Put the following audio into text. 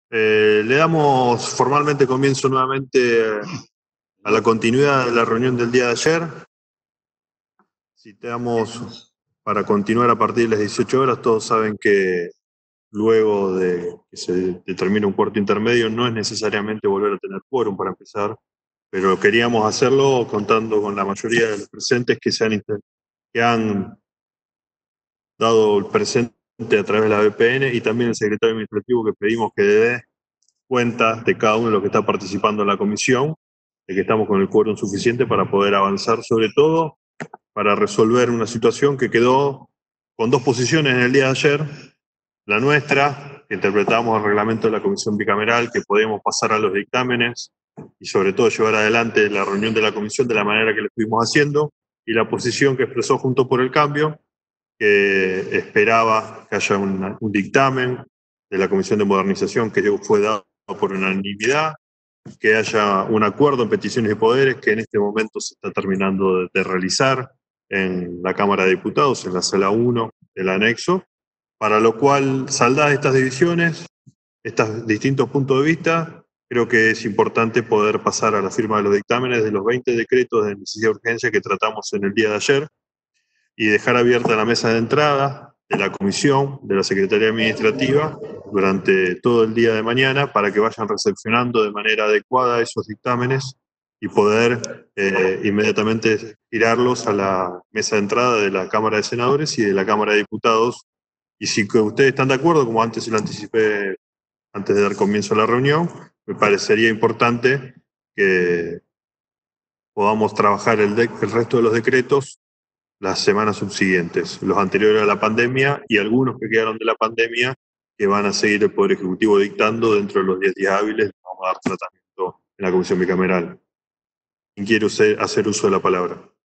Le damos formalmente comienzo nuevamente a la continuidad de la reunión del día de ayer. Citamos para continuar a partir de las 18 horas. Todos saben que luego de que se determine un cuarto intermedio no es necesariamente volver a tener quórum para empezar, pero queríamos hacerlo contando con la mayoría de los presentes que han dado el presente a través de la VPN, y también el secretario administrativo, que pedimos que dé cuenta de cada uno de los que está participando en la comisión, de que estamos con el quórum suficiente para poder avanzar, sobre todo para resolver una situación que quedó con dos posiciones en el día de ayer. La nuestra, que interpretamos el reglamento de la comisión bicameral, que podemos pasar a los dictámenes y sobre todo llevar adelante la reunión de la comisión de la manera que lo estuvimos haciendo, y la posición que expresó Juntos por el Cambio, que esperaba que haya un dictamen de la Comisión de Modernización que fue dado por unanimidad, que haya un acuerdo en peticiones y poderes que en este momento se está terminando de realizar en la Cámara de Diputados, en la sala 1 del anexo, para lo cual, saldadas estas divisiones, estos distintos puntos de vista, creo que es importante poder pasar a la firma de los dictámenes de los 20 decretos de necesidad de urgencia que tratamos en el día de ayer, y dejar abierta la mesa de entrada de la comisión, de la Secretaría Administrativa, durante todo el día de mañana, para que vayan recepcionando de manera adecuada esos dictámenes y poder inmediatamente girarlos a la mesa de entrada de la Cámara de Senadores y de la Cámara de Diputados. Y si ustedes están de acuerdo, como antes se lo anticipé antes de dar comienzo a la reunión, me parecería importante que podamos trabajar el resto de los decretos las semanas subsiguientes, los anteriores a la pandemia y algunos que quedaron de la pandemia, que van a seguir el Poder Ejecutivo dictando dentro de los 10 días hábiles. Vamos a dar tratamiento en la Comisión Bicameral. ¿Quién quiere hacer uso de la palabra?